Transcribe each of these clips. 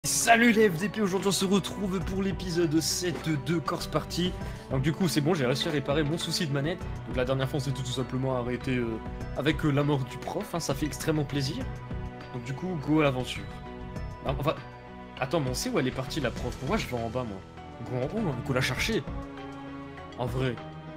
Salut les FDP, aujourd'hui on se retrouve pour l'épisode 7 de Corse Party. Donc du coup c'est bon, j'ai réussi à réparer mon souci de manette. Donc la dernière fois on s'est tout simplement arrêté avec la mort du prof, hein, ça fait extrêmement plaisir. Donc du coup, go à l'aventure. Enfin, attends, mais on sait où elle est partie la prof. Moi je vais en bas moi. Go en haut, go la chercher. En vrai.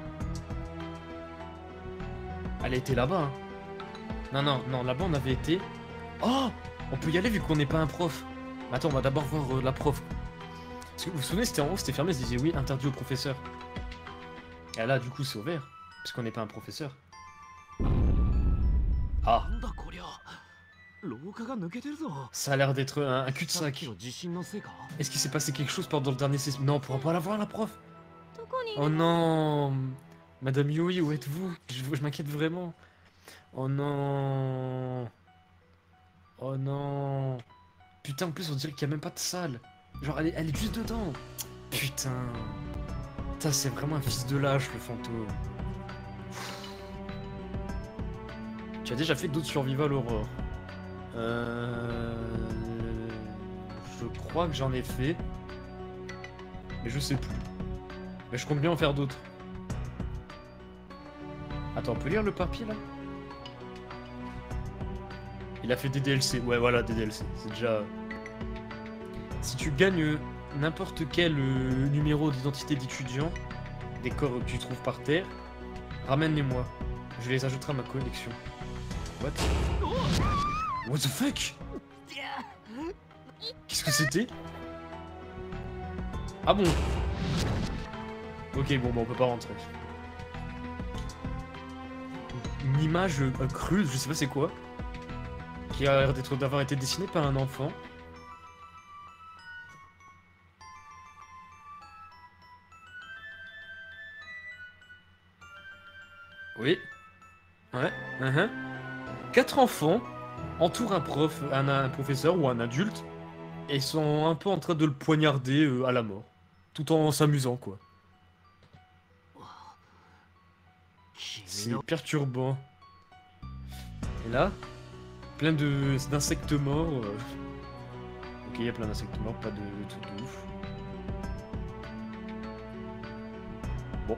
Elle a été là-bas. Hein. Non, là-bas on avait été... Oh, on peut y aller vu qu'on n'est pas un prof. Attends, on va d'abord voir la prof. Parce que vous vous souvenez, c'était en haut, c'était fermé, ça disait oui, interdit au professeur. Et là, du coup, c'est ouvert. Parce qu'on n'est pas un professeur. Ah. Ça a l'air d'être un cul-de-sac. Est-ce qu'il s'est passé quelque chose pendant le dernier session? Non, on pourra pas la voir, la prof. Oh non. Madame Yui, où êtes-vous? Je m'inquiète vraiment. Oh non. Oh non. Putain, en plus, on dirait qu'il n'y a même pas de salle. Genre, elle est juste dedans. Putain. Putain, c'est vraiment un fils de lâche, le fantôme. Tu as déjà fait d'autres survival horror? Je crois que j'en ai fait. Mais je sais plus. Mais je compte bien en faire d'autres. Attends, on peut lire le papier, là? Il a fait des DLC. Ouais, voilà, des DLC. C'est déjà... Si tu gagnes n'importe quel numéro d'identité d'étudiant, des corps que tu trouves par terre, ramène-les-moi. Je les ajouterai à ma collection. What? What the fuck? Qu'est-ce que c'était? Ah bon? Ok, bon, on peut pas rentrer. Une image crue, je sais pas c'est quoi, qui a l'air d'avoir été dessinée par un enfant. Oui. Ouais. 4 enfants entourent un prof, un professeur ou un adulte, et sont un peu en train de le poignarder à la mort. Tout en s'amusant, quoi. C'est perturbant. Et là, plein d'insectes morts. Ok, il y a plein d'insectes morts, pas de trucs de ouf. Bon.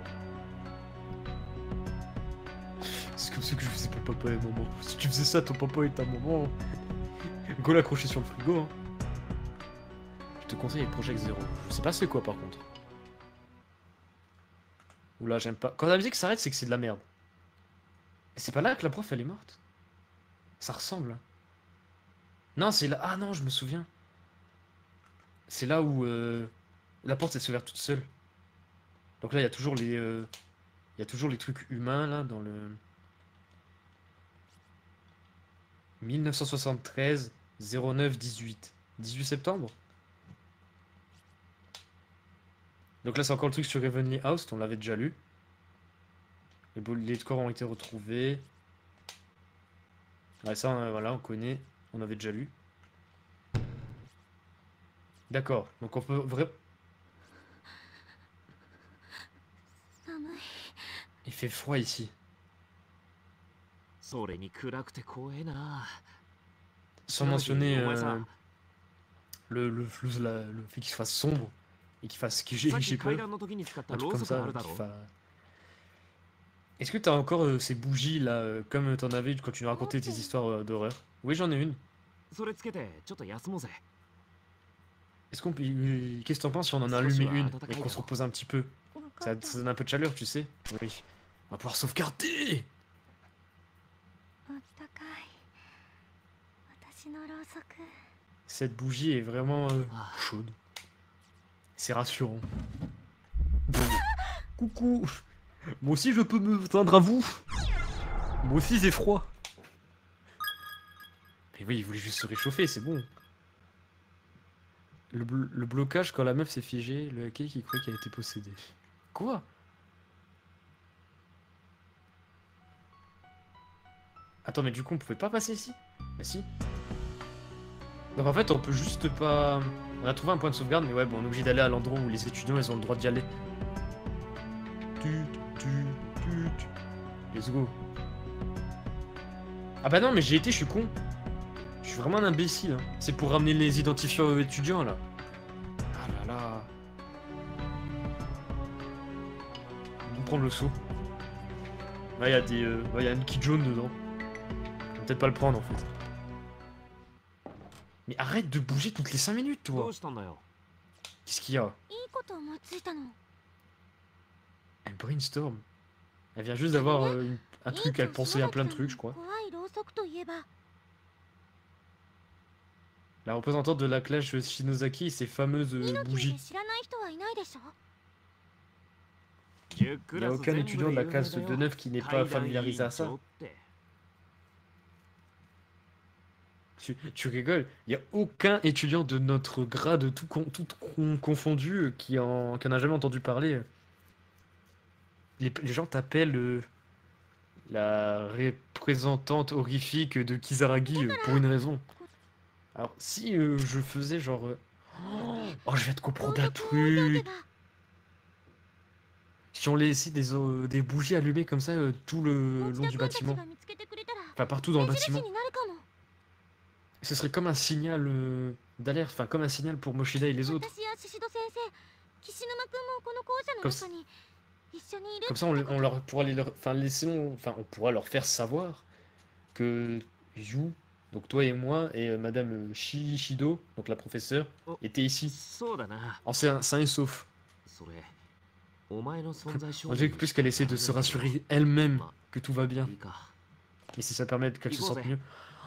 C'est comme ça que je faisais pour papa et maman. Si tu faisais ça, ton papa et ta maman, go l'accrocher sur le frigo. Hein. Je te conseille Project Zero. Je sais pas c'est quoi par contre. Oula, j'aime pas. Quand la musique s'arrête, c'est que c'est de la merde. Et c'est pas là que la prof elle est morte? Ça ressemble. Hein. Non, c'est là. Ah non, je me souviens. C'est là où la porte elle s'ouvre toute seule. Donc là, il y a toujours les. Il y a toujours les trucs humains là dans le. 1973 09 18. 18 septembre. Donc là, c'est encore le truc sur Heavenly House, on l'avait déjà lu. Les corps ont été retrouvés. Ouais, ça, voilà, on connaît. On avait déjà lu. D'accord, donc on peut... Il fait froid ici. Sans mentionner le fait qu'il se fasse sombre. Et qu'il fasse... J'ai peur. Un truc comme ça, Est-ce que t'as encore ces bougies là, comme t'en avais quand tu nous racontais tes histoires d'horreur? Oui, j'en ai une. Est-ce qu'on peut... Qu'est-ce que t'en penses si on en a allumé une et qu'on se repose un petit peu? Ça donne un peu de chaleur, tu sais? Oui. On va pouvoir sauvegarder! Cette bougie est vraiment chaude. C'est rassurant. Coucou! Moi aussi je peux me teindre à vous! Moi aussi j'ai froid! Mais oui, il voulait juste se réchauffer, c'est bon. Le blocage quand la meuf s'est figée, le hacker qui croit qu'elle a été possédée. Quoi? Attends, mais du coup on pouvait pas passer ici? Bah si. Donc en fait on peut juste pas... On a trouvé un point de sauvegarde, mais ouais, bon, on est obligé d'aller à l'endroit où les étudiants ils ont le droit d'y aller. Let's go. Ah bah non, mais j'y étais, je suis con. Je suis vraiment un imbécile. Hein. C'est pour ramener les identifiants étudiants, là. Ah là là. On prend le saut. Là, il y a des... il y a une kit jaune dedans. On va peut-être pas le prendre, en fait. Mais arrête de bouger toutes les 5 minutes, toi. Qu'est-ce qu'il y a? Elle brainstorm. Elle vient juste d'avoir un truc, elle pensait à plein de trucs, je crois. La représentante de la classe Shinozaki et ses fameuses bougies. Il n'y a aucun étudiant de la classe de 9 qui n'est pas familiarisé à ça. Tu rigoles, il n'y a aucun étudiant de notre grade, tout confondu, qui en a jamais entendu parler. Les gens t'appellent la représentante horrifique de Kizaragi pour une raison. Alors, si je faisais genre... oh, je vais te comprendre un truc. Si on laissait des bougies allumées comme ça tout le long du bâtiment. Enfin, partout dans le bâtiment. Ce serait comme un signal d'alerte, enfin comme un signal pour Moshida et les autres. Comme ça, on leur pourra on pourra leur faire savoir que Yu, donc toi et moi et Madame Shido, donc la professeure, étaient ici, en sain et sauf. On dirait que plus qu'elle essaie de se rassurer elle-même que tout va bien. Et si ça permet qu'elle se sente mieux.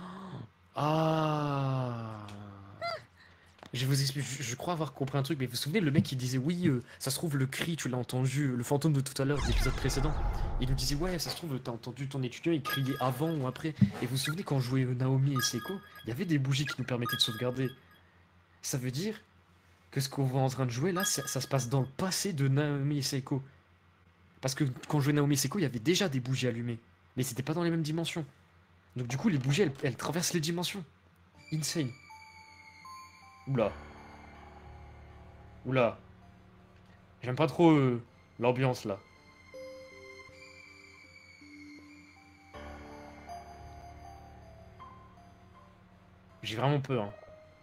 Ah. Je vous explique, je crois avoir compris un truc, mais vous vous souvenez le mec qui disait oui, ça se trouve le cri, tu l'as entendu, le fantôme de tout à l'heure, de l'épisode précédent. Il nous disait ouais, ça se trouve t'as entendu ton étudiant, il criait avant ou après. Et vous vous souvenez quand on jouait Naomi et Seiko, il y avait des bougies qui nous permettaient de sauvegarder. Ça veut dire que ce qu'on va en train de jouer là, ça se passe dans le passé de Naomi et Seiko. Parce que quand on jouait Naomi et Seiko, il y avait déjà des bougies allumées, mais c'était pas dans les mêmes dimensions. Donc du coup les bougies elles traversent les dimensions. Insane. Oula. Oula. J'aime pas trop l'ambiance là. J'ai vraiment peur. Hein.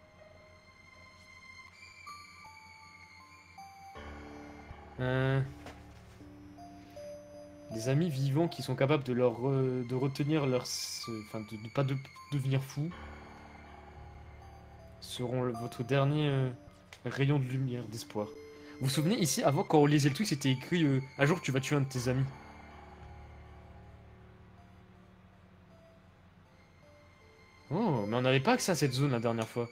Des amis vivants qui sont capables de de retenir leur... Enfin, de ne pas devenir fous. Seront votre dernier rayon de lumière, d'espoir. Vous vous souvenez, ici, avant, quand on lisait le truc, c'était écrit un jour tu vas tuer un de tes amis. Oh, mais on n'avait pas accès à cette zone la dernière fois.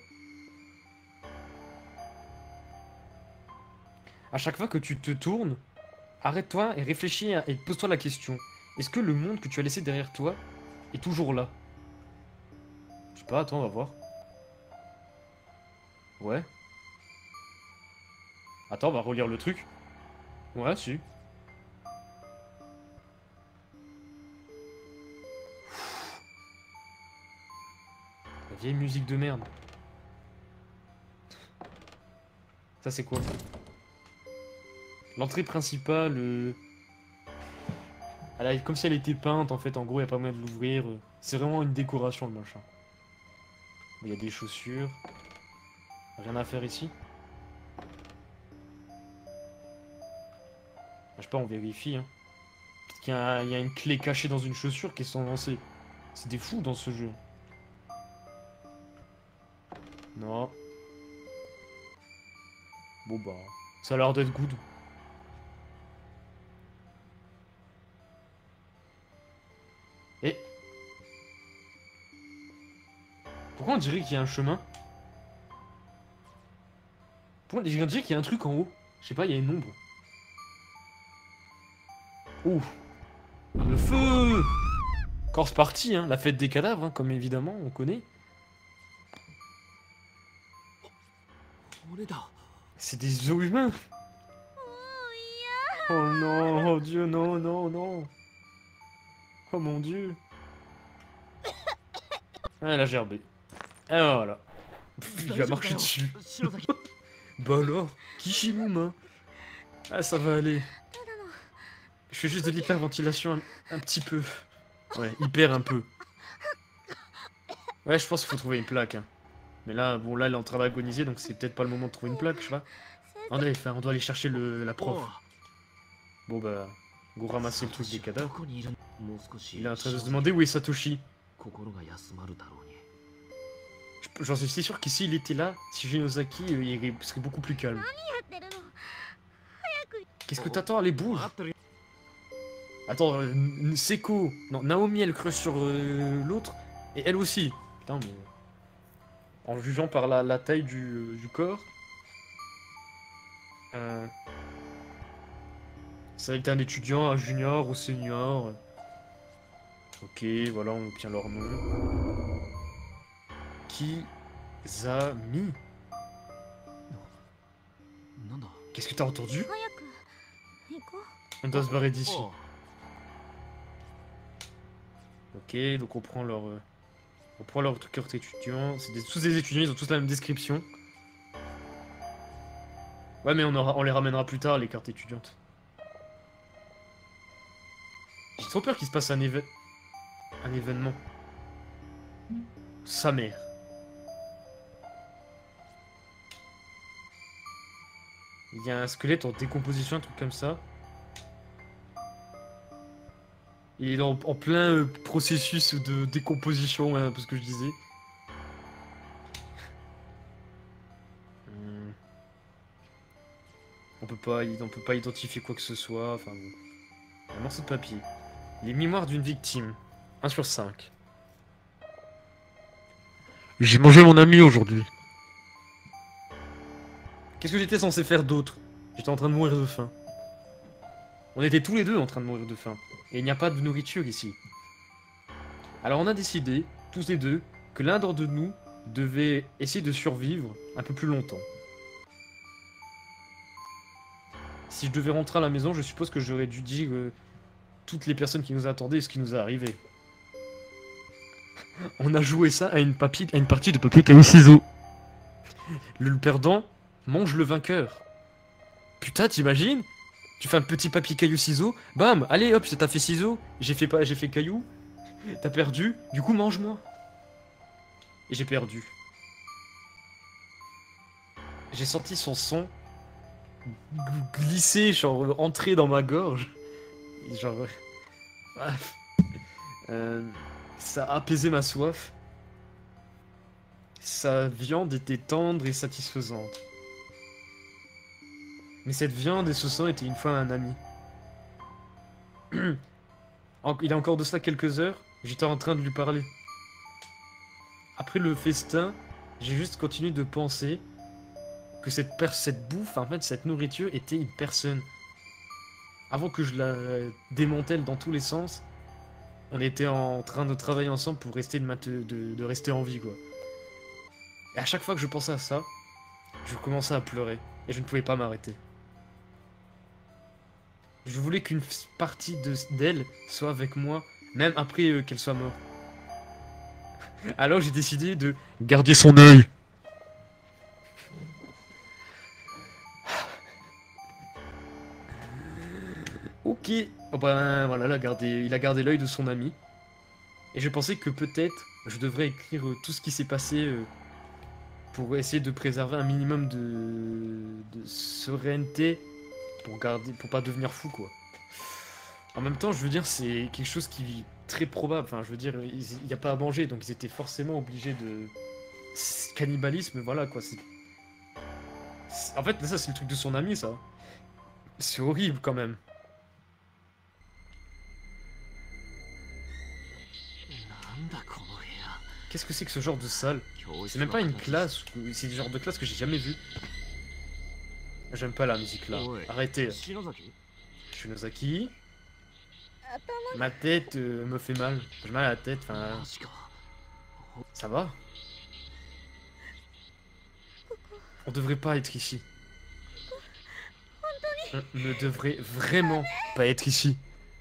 À chaque fois que tu te tournes, arrête-toi et réfléchis et pose-toi la question. Est-ce que le monde que tu as laissé derrière toi est toujours là? Je sais pas, attends, on va voir. Ouais. Attends, on va relire le truc. Ouais, si. La vieille musique de merde. Ça, c'est quoi? L'entrée principale... comme si elle était peinte, en fait. En gros, il n'y a pas moyen de l'ouvrir. C'est vraiment une décoration, le machin. Il y a des chaussures. Rien à faire ici. Je sais pas, on vérifie. Hein. Peut-être qu'il y a une clé cachée dans une chaussure qui est sans lancer. C'est des fous dans ce jeu. Non. Bon bah, ça a l'air d'être good. Et... pourquoi on dirait qu'il y a un chemin? Pourquoi on dirait qu'il y a un truc en haut? Je sais pas, il y a une ombre. Ouh. Le feu! Corse partie, hein, la fête des cadavres, hein, comme évidemment on connaît. C'est des os humains. Oh non, oh Dieu, non, non, non. Oh mon Dieu. Ah, elle a gerbé. Et voilà. Il va marcher dessus. Bah alors, Kishimuma. Ah, ça va aller. Je fais juste de l'hyperventilation un petit peu. Ouais, hyper un peu. Ouais, je pense qu'il faut trouver une plaque. Hein. Mais là, bon, là, elle est en train d'agoniser, donc c'est peut-être pas le moment de trouver une plaque, je sais pas. On doit aller chercher la prof. Bon, bah, go ramasser le truc des cadavres. Il est en train de se demander où est Satoshi. J'en suis si sûr qu'ici il était là, si Shinosaki il serait beaucoup plus calme. Qu'est-ce que t'attends? Allez, bouge! Attends, Seko. Non, Naomi elle creuse sur l'autre, et elle aussi. Putain, mais. En jugeant par la taille du corps. Ça a été un étudiant, un junior ou senior. Ok, voilà, on obtient leur nom. Kizami. Qu'est-ce que t'as entendu? On doit se barrer d'ici. Ok, donc on prend leur truc carte étudiant. C'est tous des étudiants, ils ont tous la même description. Ouais, mais on les ramènera plus tard, les cartes étudiantes. J'ai trop peur qu'il se passe un événement. Sa mère. Il y a un squelette en décomposition, un truc comme ça. Il est en plein processus de décomposition, hein, parce que je disais. On peut pas identifier quoi que ce soit. Enfin bon. Un morceau de papier. Les mémoires d'une victime. 1 sur 5. J'ai mangé mon ami aujourd'hui. Qu'est-ce que j'étais censé faire d'autre? J'étais en train de mourir de faim. On était tous les deux en train de mourir de faim. Et il n'y a pas de nourriture ici. Alors on a décidé, tous les deux, que l'un d'entre nous devait essayer de survivre un peu plus longtemps. Si je devais rentrer à la maison, je suppose que j'aurais dû dire toutes les personnes qui nous attendaient ce qui nous est arrivé. On a joué ça à une partie de papier caillou ciseaux. Le perdant mange le vainqueur. Putain, t'imagines? Tu fais un petit papier caillou ciseaux, bam, allez hop, ça t'a fait ciseaux, j'ai fait caillou, t'as perdu, du coup mange-moi. Et j'ai perdu. J'ai senti son sang glisser, genre entrer dans ma gorge. Genre. Ça a apaisé ma soif. Sa viande était tendre et satisfaisante. Mais cette viande et ce sang étaient une fois un ami. Il a encore de cela quelques heures, j'étais en train de lui parler. Après le festin, j'ai juste continué de penser que cette bouffe, en fait, cette nourriture était une personne. Avant que je la démantèle dans tous les sens, on était en train de travailler ensemble pour rester de rester en vie, quoi. Et à chaque fois que je pensais à ça, je commençais à pleurer. Et je ne pouvais pas m'arrêter. Je voulais qu'une partie d'elle soit avec moi, même après qu'elle soit morte. Alors j'ai décidé de garder son œil. Ok. Oh ben voilà, il a gardé l'œil de son ami. Et je pensais que peut-être je devrais écrire tout ce qui s'est passé pour essayer de préserver un minimum de sérénité pour pas devenir fou, quoi. En même temps, je veux dire, c'est quelque chose qui est très probable. Enfin, je veux dire, il n'y a pas à manger, donc ils étaient forcément obligés de cannibalisme, voilà, quoi. En fait, ça, c'est le truc de son ami, ça. C'est horrible, quand même. Qu'est-ce que c'est que ce genre de salle? C'est même pas une classe, c'est le genre de classe que j'ai jamais vu. J'aime pas la musique là. Arrêtez. Shinosaki. Ma tête me fait mal. J'ai mal à la tête, enfin. Ça va? On devrait pas être ici. On ne devrait vraiment pas être ici.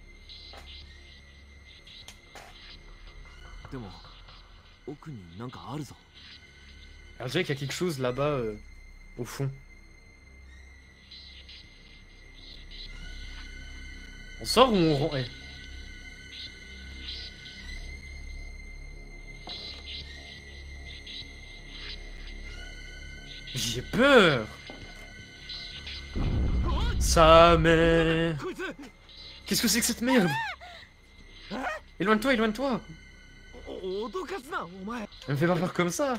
Alors, je dirais qu'il y a quelque chose là-bas, au fond. On sort ou on rentre? J'ai peur. Sa mère. Qu'est-ce que c'est que cette merde? Éloigne-toi, éloigne-toi. Elle me fait pas peur comme ça.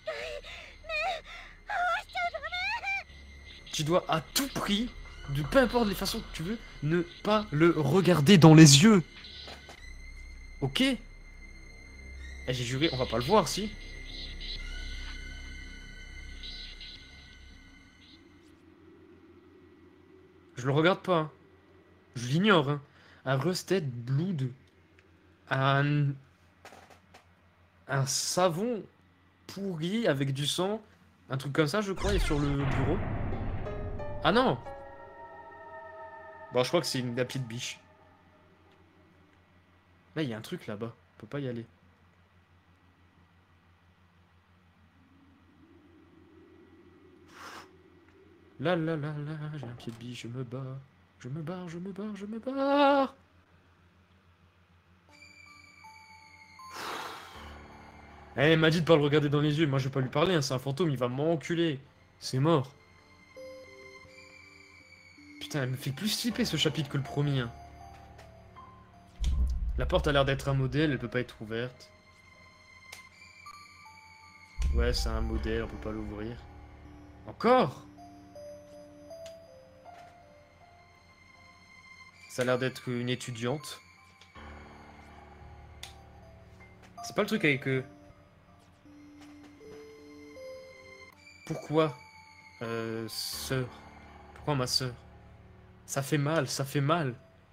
Tu dois à tout prix, de peu importe les façons que tu veux, ne pas le regarder dans les yeux. Ok? Eh, j'ai juré, on va pas le voir, si? Je le regarde pas. Hein. Je l'ignore. Hein. Un Rusted Blood. Un savon pourri avec du sang. Un truc comme ça, je crois, est sur le bureau. Ah non! Bon, je crois que c'est la petite biche. Là, il y a un truc là-bas. On peut pas y aller. Là, là, là, là, j'ai un pied de biche, je me barre. Je me barre, je me barre, je me barre. Eh, elle m'a dit de pas le regarder dans les yeux. Moi, je vais pas lui parler, hein. C'est un fantôme, il va m'enculer. C'est mort. Putain, elle me fait plus flipper ce chapitre que le premier. Hein. La porte a l'air d'être un modèle, elle peut pas être ouverte. Ouais, c'est un modèle, on peut pas l'ouvrir. Encore? Ça a l'air d'être une étudiante. C'est pas le truc avec eux. Pourquoi sœur? Pourquoi ma sœur? Ça fait mal, ça fait mal.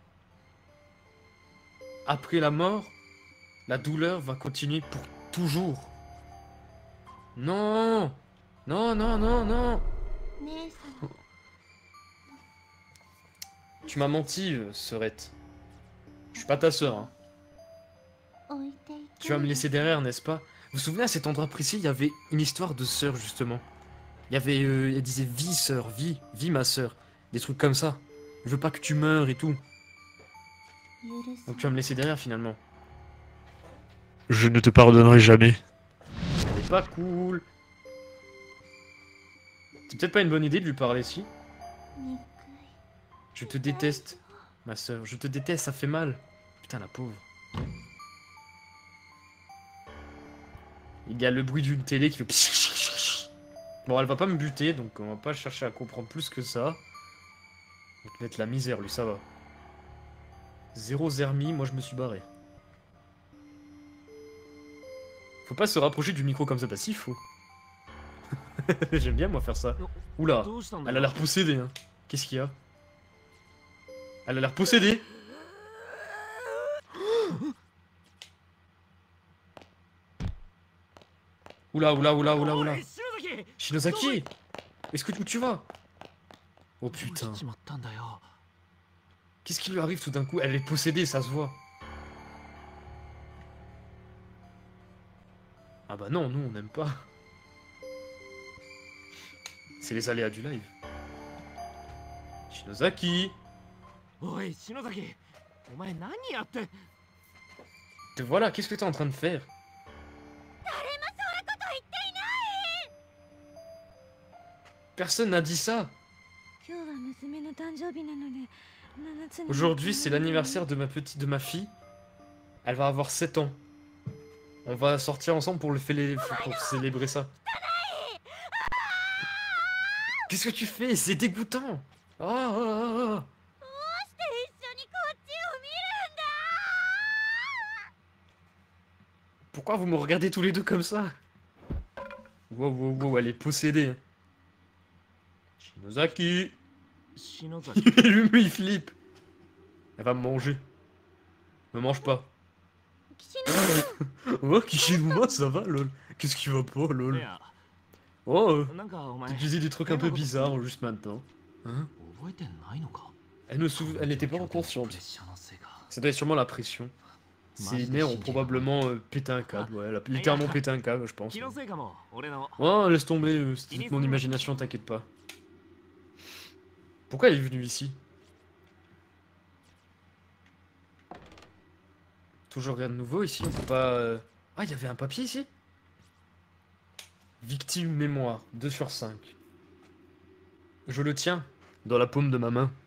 Après la mort, la douleur va continuer pour toujours. Non! Non, non, non, non! Tu m'as menti, sœurette. Je suis pas ta sœur, hein. Tu vas me laisser derrière, n'est-ce pas? Vous vous souvenez, à cet endroit précis, il y avait une histoire de sœur, justement. Il y avait, elle disait, vie, sœur, vie, ma sœur. Des trucs comme ça. Je veux pas que tu meurs et tout. Donc tu vas me laisser derrière, finalement. Je ne te pardonnerai jamais. C'est pas cool. C'est peut-être pas une bonne idée de lui parler, si. Je te déteste, ma sœur. Je te déteste, ça fait mal. Putain, la pauvre. Il y a le bruit d'une télé qui fait... Bon, elle va pas me buter, donc on va pas chercher à comprendre plus que ça. On va te mettre la misère, lui, ça va. Zéro zermie, moi je me suis barré. Faut pas se rapprocher du micro comme ça, bah si, faut. J'aime bien, moi, faire ça. Oula, elle a l'air possédée, hein. Qu'est-ce qu'il y a? Elle a l'air possédée. Oula, oula, oula, oula, oula. Shinozaki, est-ce que où tu vas? Oh putain. Qu'est-ce qui lui arrive tout d'un coup? Elle est possédée, ça se voit. Ah bah non, nous on n'aime pas. C'est les aléas du live. Shinozaki. Te voilà, qu'est-ce que t'es en train de faire? Personne n'a dit ça. Aujourd'hui, c'est l'anniversaire de ma fille. Elle va avoir 7 ans. On va sortir ensemble pour pour célébrer ça. Qu'est-ce que tu fais? C'est dégoûtant. Oh, oh, oh, oh. Pourquoi vous me regardez tous les deux comme ça? Wow, wow, wow, elle est possédée. Shinozaki. Lui, il flippe. Elle va me manger. Me mange pas. Oh, Kishinuma, ça va, lol. Qu'est-ce qui va pas, lol? Oh, tu disais des trucs un peu bizarres juste maintenant. Hein? Elle n'était pas consciente. Ça doit être sûrement la pression. Ses nerfs ont probablement pété un câble, ouais, elle a littéralement pété un câble, je pense. Oh, laisse tomber, c'est mon imagination, t'inquiète pas. Pourquoi elle est venue ici? Toujours rien de nouveau ici, on peut pas... Ah, il y avait un papier ici? Victime mémoire, 2 sur 5. Je le tiens dans la paume de ma main.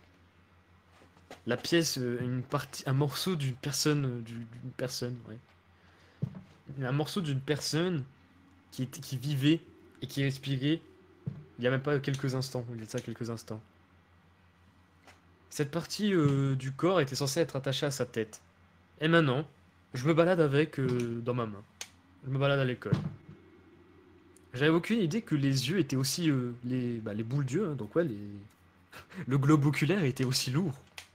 La pièce, un morceau d'une personne, d'une personne, ouais. Un morceau d'une personne qui vivait et qui respirait il y a même pas quelques instants, il y a de ça quelques instants. Cette partie du corps était censée être attachée à sa tête. Et maintenant, je me balade avec dans ma main. Je me balade à l'école. J'avais aucune idée que les yeux étaient aussi les boules d'yeux, hein, donc ouais, le globe oculaire était aussi lourd.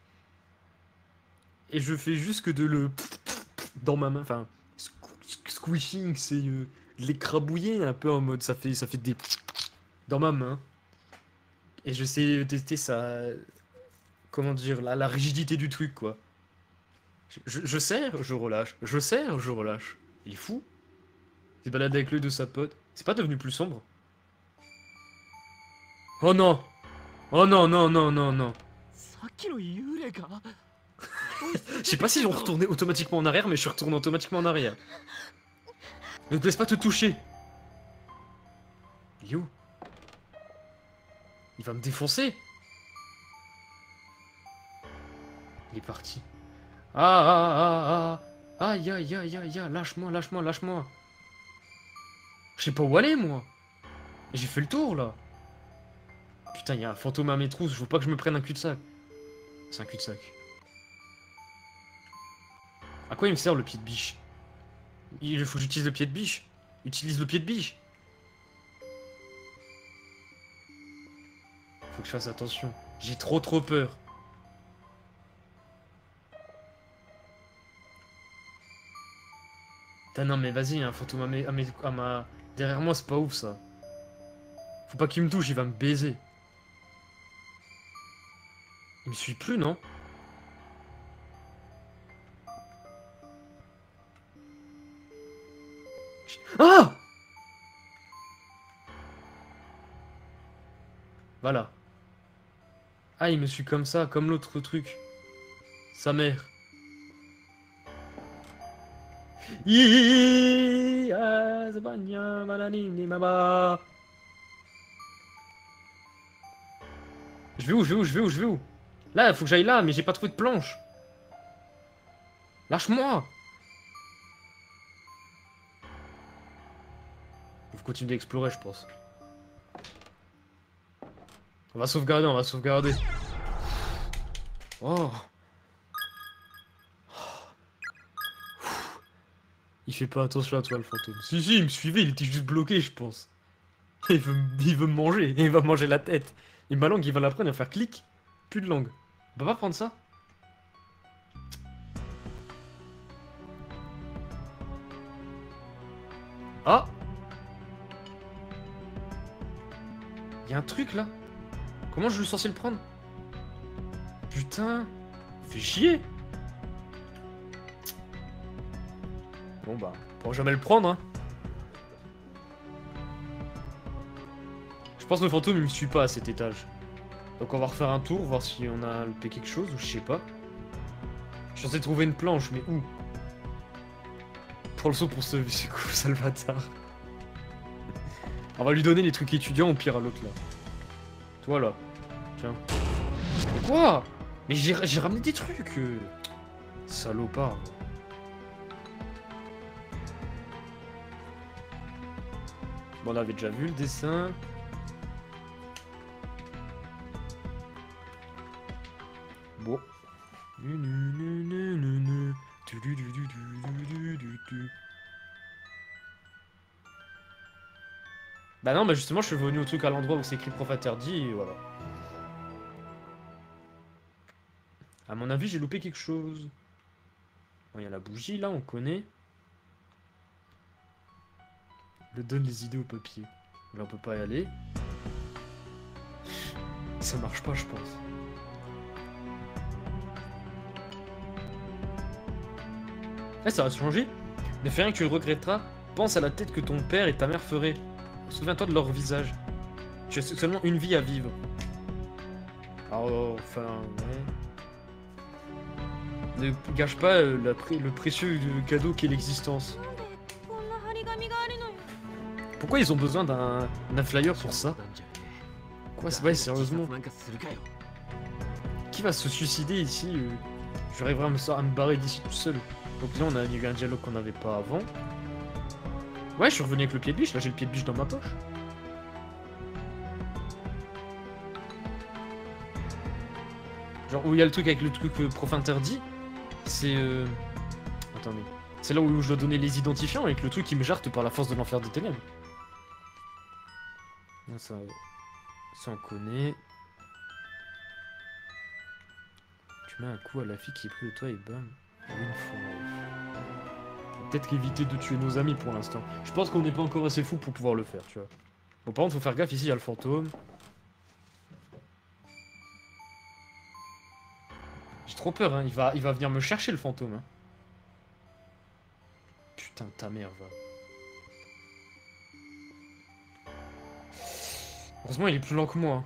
Et je fais juste que de le dans ma main, enfin squishing, c'est de l'écrabouiller un peu en mode ça fait des dans ma main. Et je sais tester ça, comment dire, la rigidité du truc quoi. Je serre, je relâche, je serre, je relâche. Il est fou. Il se balade avec l'œil de sa pote. C'est pas devenu plus sombre? Oh non! Oh non, non, non, non, non. Je sais pas si on retournait automatiquement en arrière, mais je suis retourné automatiquement en arrière. Ne te laisse pas te toucher. Il est où? Il va me défoncer. Il est parti. Ah, ah, ah, ah. Aïe, aïe, aïe, aïe, aïe. Lâche-moi, lâche-moi, lâche-moi. Je sais pas où aller, moi. J'ai fait le tour, là. Putain, il y a un fantôme à mes trousses. Je veux pas que je me prenne un cul-de-sac. C'est un cul-de-sac. À quoi il me sert le pied de biche? Il faut que j'utilise le pied de biche. Utilise le pied de biche. Faut que je fasse attention. J'ai trop peur. Putain, non mais vas-y, un fantôme à ma... Derrière moi, c'est pas ouf ça. Faut pas qu'il me touche, il va me baiser. Il me suit plus, non? Ah! Voilà. Ah, il me suit comme ça, comme l'autre truc. Sa mère. Je vais où? Je vais où? Je vais où? Je vais où? Là, il faut que j'aille là, mais j'ai pas trouvé de planche. Lâche-moi! Il faut continuer d'explorer, je pense. On va sauvegarder, on va sauvegarder. Oh! Il fait pas attention à toi, le fantôme. Si, si, il me suivait, il était juste bloqué, je pense. Il veut me manger, il va me manger la tête. Et ma langue, il va la prendre et faire clic. Plus de langue. On peut pas prendre ça? Ah! Il y a un truc là. Comment je suis censé le prendre? Putain, fais chier. Bon bah, on pourra jamais le prendre hein. Je pense que le fantôme il me suit pas à cet étage. Donc on va refaire un tour, voir si on a loupé quelque chose ou je sais pas. Je suis censé trouver une planche, mais où? Prends le saut pour ce coup, Salvatore. On va lui donner les trucs étudiants au pire à l'autre là. Toi là. Tiens. Mais quoi? Mais j'ai ramené des trucs. Salopard. Bon, on avait déjà vu le dessin. Bon. Bah non, bah justement, je suis venu au truc à l'endroit où c'est écrit prof interdit et voilà. À mon avis, j'ai loupé quelque chose. Bon, il y a la bougie là, on connaît. Le donne les idées au papier. Là, on peut pas y aller. Ça marche pas, je pense. Eh, ça va changer. Ne fais rien que tu le regretteras. Pense à la tête que ton père et ta mère feraient. Souviens-toi de leur visage. Tu as seulement une vie à vivre. Alors, enfin, ouais. Ne gâche pas le précieux cadeau qu'est l'existence. Pourquoi ils ont besoin d'un flyer pour ça? Ouais, sérieusement. Qui va se suicider ici j'arriverai à me barrer d'ici tout seul. Donc là, on a eu un dialogue qu'on n'avait pas avant. Ouais, je suis revenu avec le pied de biche. Là, j'ai le pied de biche dans ma poche. Genre, où il y a le truc avec le truc prof interdit. C'est... Attendez. C'est là où je dois donner les identifiants avec le truc qui me jarte par la force de l'enfer des ténèbres. Ça on connaît. Tu mets un coup à la fille qui est pris de toi et bam. Une fois. Peut-être éviter de tuer nos amis pour l'instant. Je pense qu'on n'est pas encore assez fou pour pouvoir le faire, tu vois. Bon, par contre, faut faire gaffe, ici, il y a le fantôme. J'ai trop peur, hein. Il va venir me chercher, le fantôme. Hein. Putain, ta mère, va. Heureusement, il est plus lent que moi. Hein.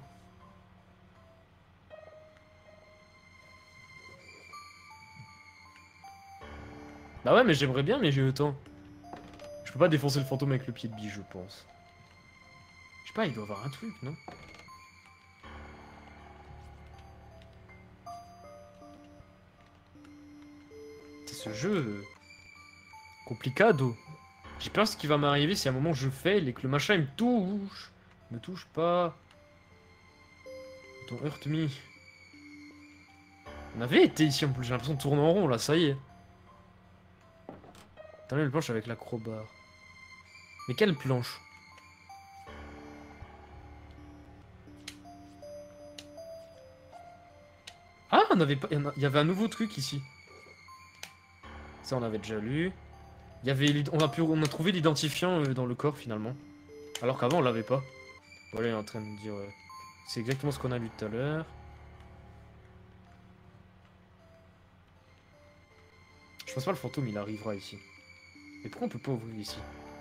Bah ouais, mais j'aimerais bien, mais j'ai le temps. Je peux pas défoncer le fantôme avec le pied de biche, je pense. Je sais pas, il doit avoir un truc, non? C'est ce jeu... complicado. J'ai peur de ce qui va m'arriver si à un moment je fail et que le machin il me touche. Me touche pas. Don't hurt me. On avait été ici en plus, j'ai l'impression de tourner en rond là, ça y est. T'as vu le planche avec l'acrobat. Mais quelle planche? Ah, on avait pas... il y avait un nouveau truc ici. Ça, on avait déjà lu. Il y avait... on a trouvé l'identifiant dans le corps finalement. Alors qu'avant, on l'avait pas. Voilà, il est en train de me dire... c'est exactement ce qu'on a lu tout à l'heure. Je pense pas le fantôme, il arrivera ici. Mais pourquoi on peut pas ouvrir ici?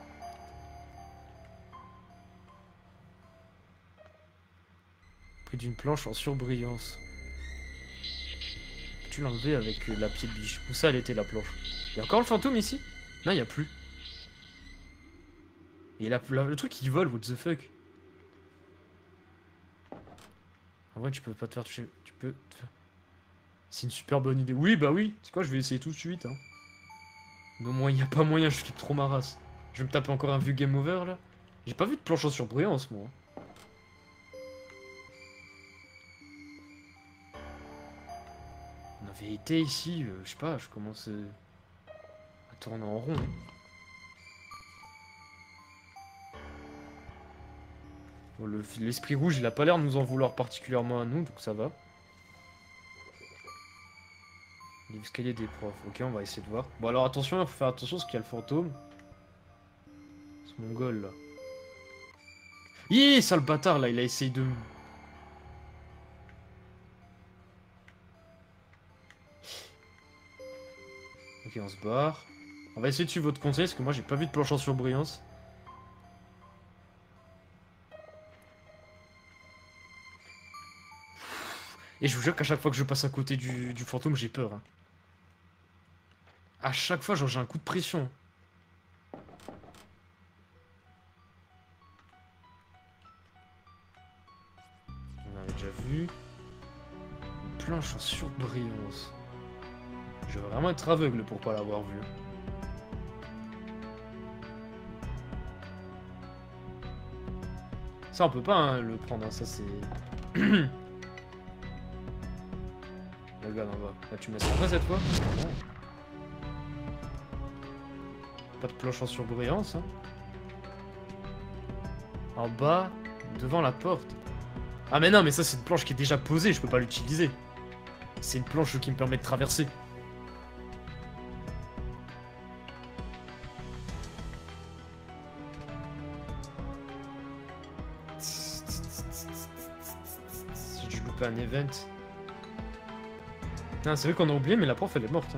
Près d'une planche en surbrillance. Peux-tu l'enlever avec la pied de biche? Où ça, elle était la planche? Il y a encore le fantôme ici? Non, il y a plus. Et le truc il vole, what the fuck? En vrai, tu peux pas te faire toucher. Tu peux te faire... C'est une super bonne idée. Oui, bah oui. C'est quoi, je vais essayer tout de suite. Hein. Non, moi, il n'y a pas moyen, je flippe trop ma race. Je vais me taper encore un vue game over là. J'ai pas vu de planche en surbrillance, moi. On avait été ici, je sais pas, je commence à tourner en rond. Bon, l'esprit rouge, il a pas l'air de nous en vouloir particulièrement à nous, donc ça va. L'escalier des profs. Ok, on va essayer de voir. Bon, alors attention, il faut faire attention parce qu'il y a le fantôme. Ce mongol là. Hi, sale bâtard là, il a essayé de... Ok, on se barre. On va essayer de suivre votre conseil parce que moi j'ai pas vu de planche en surbrillance. Et je vous jure qu'à chaque fois que je passe à côté du fantôme, j'ai peur. Hein. À chaque fois, genre j'ai un coup de pression. On avait déjà vu. Une planche en surbrillance. Je vais vraiment être aveugle pour pas l'avoir vu. Ça on peut pas hein, le prendre, hein. Ça c'est... Regarde en bas. Là tu me laisses rentrer cette fois? Non. Pas de planche en surbrillance. Hein. En bas, devant la porte. Ah mais non, mais ça c'est une planche qui est déjà posée, je peux pas l'utiliser. C'est une planche qui me permet de traverser. J'ai dû louper un event. Ah, c'est vrai qu'on a oublié, mais la prof elle est morte. Hein.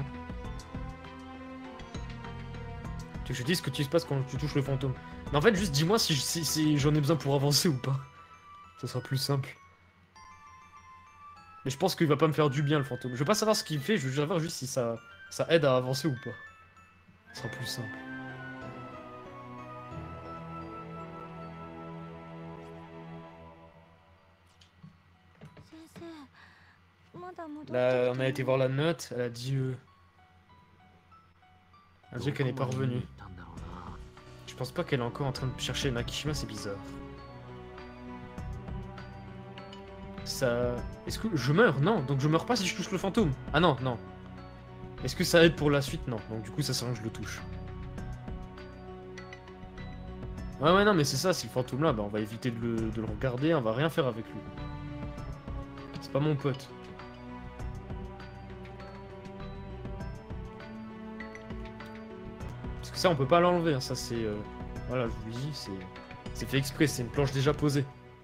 Tu veux que je te dise ce que tu se passe quand tu touches le fantôme. Mais en fait, juste dis-moi si j'en ai besoin pour avancer ou pas. Ça sera plus simple. Mais je pense qu'il va pas me faire du bien le fantôme. Je veux pas savoir ce qu'il fait, je veux savoir juste si ça aide à avancer ou pas. Ça sera plus simple. Là, on a été voir la note, elle a dit... Elle a dit qu'elle n'est pas revenue. Je pense pas qu'elle est encore en train de chercher Makishima, c'est bizarre. Ça... Est-ce que je meurs? Non, donc je meurs pas si je touche le fantôme. Ah non, non. Est-ce que ça aide pour la suite? Non, donc du coup ça sert à rien que je le touche. Ouais, non, mais c'est ça, si le fantôme là, bah, on va éviter de le regarder, on va rien faire avec lui. C'est pas mon pote. Parce que ça, on peut pas l'enlever, hein. Ça c'est... Voilà, je vous le dis, c'est fait exprès, c'est une planche déjà posée.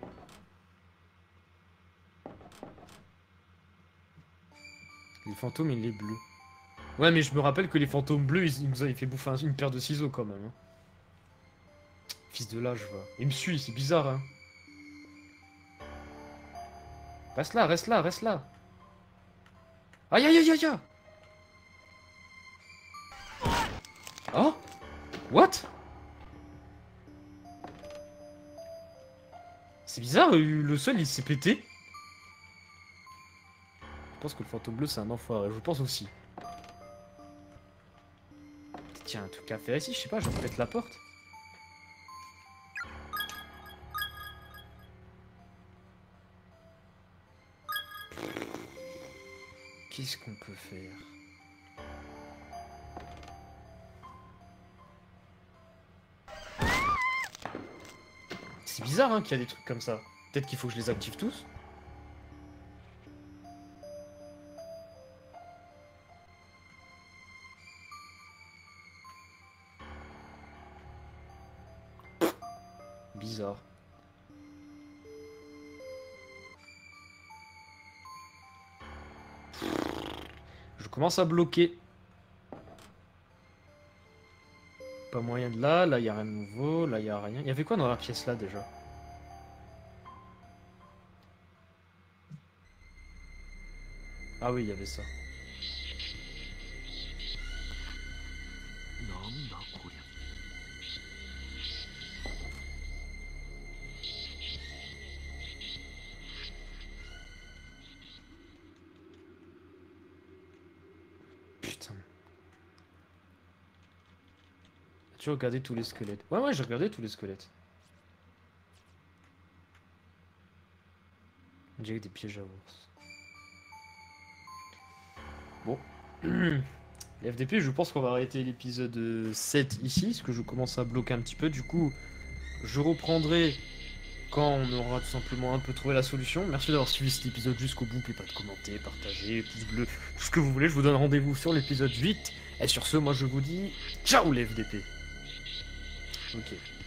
Les fantômes, il est bleu. Ouais, mais je me rappelle que les fantômes bleus, ils nous avaient fait bouffer une paire de ciseaux quand même. Hein. Fils de lâche, va. Il me suit, c'est bizarre, hein. Reste là, reste là, reste là. Aïe, aïe, aïe, aïe, aïe. Oh? What? C'est bizarre, le sol, il s'est pété. Je pense que le fantôme bleu, c'est un enfoiré. Je pense aussi. Tiens, un truc à faire ici, je sais pas, je vais mettre la porte. Qu'est-ce qu'on peut faire? C'est bizarre hein, qu'il y a des trucs comme ça. Peut-être qu'il faut que je les active tous. Bizarre. Je commence à bloquer. Pas moyen de là, là il n'y a rien de nouveau, là il n'y a rien. Il y avait quoi dans la pièce là déjà? Ah oui, il y avait ça. Putain. As-tu regardé tous les squelettes? Ouais, j'ai regardé tous les squelettes. On dirait des pièges à ours. Bon. Les FDP, je pense qu'on va arrêter l'épisode 7 ici, parce que je commence à bloquer un petit peu. Du coup, je reprendrai quand on aura tout simplement un peu trouvé la solution. Merci d'avoir suivi cet épisode jusqu'au bout. N'oubliez pas de commenter, partager, pouce bleu, tout ce que vous voulez. Je vous donne rendez-vous sur l'épisode 8. Et sur ce, moi je vous dis ciao les FDP. Ok.